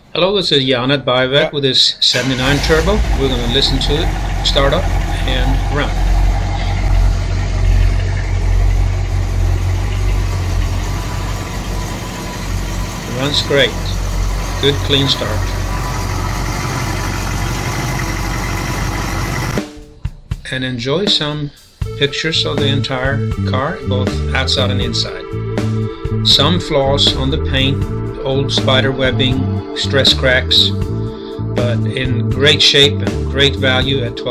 Hello, this is Uniden Vette with this 79 turbo. We're going to listen to it, start up, and run. It runs great. Good clean start. And enjoy some pictures of the entire car, both outside and inside. Some flaws on the paint, old spider webbing, stress cracks, but in great shape and great value at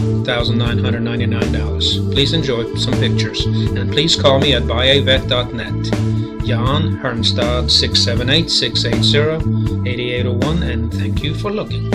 $12,999. Please enjoy some pictures, and please call me at vga-vette.net. Jan Hermstad 678-680-8801, and thank you for looking.